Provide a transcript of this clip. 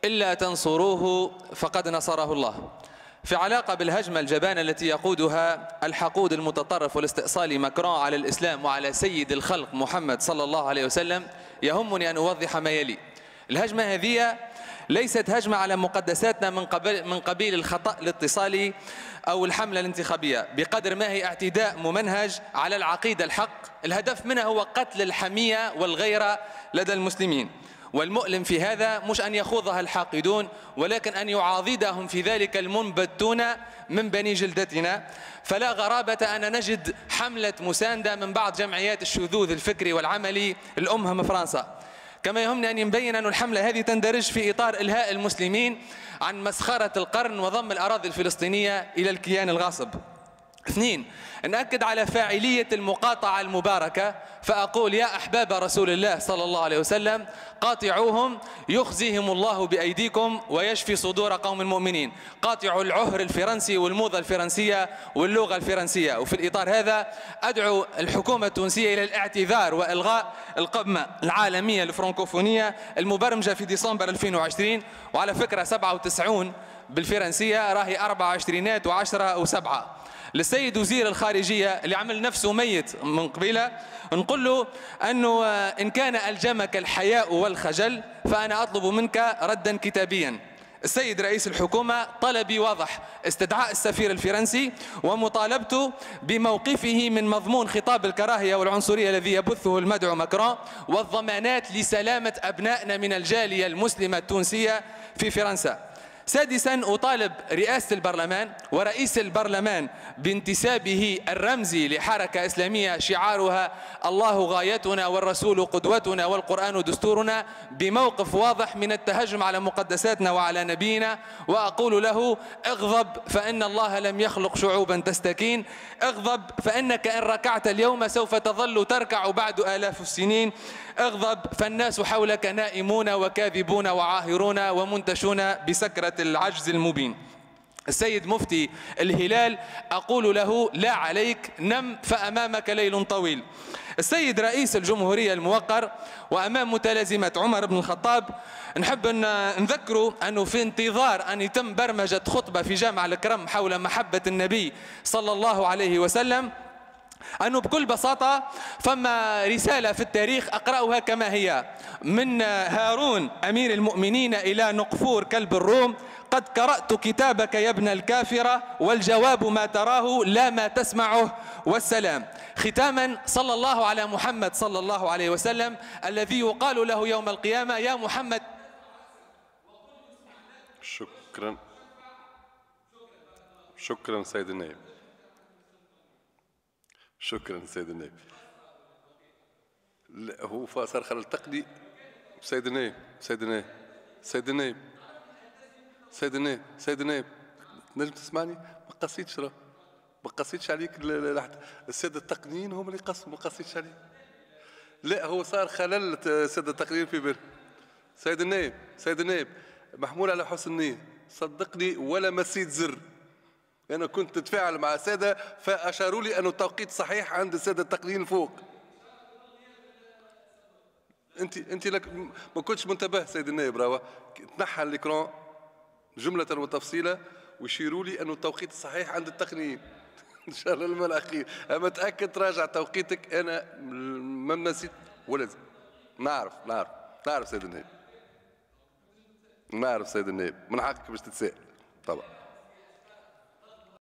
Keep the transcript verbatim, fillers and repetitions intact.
إلا تنصروه فقد نصره الله. في علاقة بالهجمة الجبانة التي يقودها الحقود المتطرف والاستئصالي ماكرون على الإسلام وعلى سيد الخلق محمد صلى الله عليه وسلم، يهمني أن أوضح ما يلي. الهجمة هذه ليست هجمة على مقدساتنا من قبيل من قبيل الخطأ الاتصالي أو الحملة الانتخابية، بقدر ما هي اعتداء ممنهج على العقيدة الحق. الهدف منها هو قتل الحمية والغيرة لدى المسلمين، والمؤلم في هذا مش أن يخوضها الحاقدون، ولكن أن يعاضدهم في ذلك المنبتون من بني جلدتنا. فلا غرابة أن نجد حملة مساندة من بعض جمعيات الشذوذ الفكري والعملي الأمهم فرنسا. كما يهمني أن يبين أن الحملة هذه تندرج في إطار إلهاء المسلمين عن مسخرة القرن وضم الأراضي الفلسطينية إلى الكيان الغاصب. اثنين، نأكد على فاعلية المقاطعة المباركة، فأقول يا أحباب رسول الله صلى الله عليه وسلم قاطعوهم يخزيهم الله بأيديكم ويشفي صدور قوم المؤمنين. قاطعوا العهر الفرنسي والموضة الفرنسية واللغة الفرنسية. وفي الإطار هذا أدعو الحكومة التونسية إلى الاعتذار وإلغاء القمة العالمية الفرنكوفونية المبرمجة في ديسمبر ألفين وعشرين، وعلى فكرة سبعة وتسعين بالفرنسية راهي أربعة وعشرينات وعشرة وسبعة. للسيد وزير الخارجية اللي عمل نفسه ميت من قبيلة نقول له أنه إن كان ألجمك الحياء والخجل فأنا أطلب منك ردا كتابيا. السيد رئيس الحكومة طلبي واضح: استدعاء السفير الفرنسي ومطالبته بموقفه من مضمون خطاب الكراهية والعنصرية الذي يبثه المدعو ماكرون، والضمانات لسلامة أبنائنا من الجالية المسلمة التونسية في فرنسا. سادسا، أطالب رئاسة البرلمان ورئيس البرلمان بانتسابه الرمزي لحركة إسلامية شعارها الله غايتنا والرسول قدوتنا والقرآن دستورنا بموقف واضح من التهجم على مقدساتنا وعلى نبينا، وأقول له اغضب فإن الله لم يخلق شعوبا تستكين، اغضب فإنك إن ركعت اليوم سوف تظل تركع بعد آلاف السنين، اغضب فالناس حولك نائمون وكاذبون وعاهرون ومنتشون بسكرة العجز المبين. السيد مفتي الهلال أقول له لا عليك، نم فأمامك ليل طويل. السيد رئيس الجمهورية الموقر وأمام متلازمة عمر بن الخطاب نحب أن نذكره أنه في انتظار أن يتم برمجة خطبة في جامع الكرم حول محبة النبي صلى الله عليه وسلم، أنه بكل بساطة فما رسالة في التاريخ أقرأها كما هي: من هارون أمير المؤمنين إلى نقفور كلب الروم، قد قرأت كتابك يا ابن الكافرة والجواب ما تراه لا ما تسمعه والسلام. ختاما، صلى الله على محمد صلى الله عليه وسلم الذي يقال له يوم القيامة يا محمد. شكرا شكرا سيد النائب. شكرا سيد النائب. لا هو صار خلل تقني. سيد النائب سيد النائب سيد النائب سيد النائب سيد النائب نجم تسمعني؟ ما قصيتش راه ما قصيتش عليك. السادة التقنيين هم اللي قصوا، ما قصيتش عليك. لا هو صار خلل السادة التقنيين في بال. سيد النائب سيد النائب محمول على حسن نية، صدقني ولا مسيت زر. أنا كنت أتفاعل مع السادة فأشاروا لي أنه التوقيت صحيح عند السادة التقنيين فوق. أنت أنت لك ما كنتش منتبه سيد النائب. راهو تنحى الإكران جملة وتفصيلا ويشيروا لي أنه التوقيت الصحيح عند التقنيين. إن شاء الله المرة الأخير أما تأكد تراجع توقيتك. أنا ما نسيت ولا زي. نعرف نعرف نعرف سيد النائب، نعرف سيد النائب، من حقك باش تتساءل طبعا.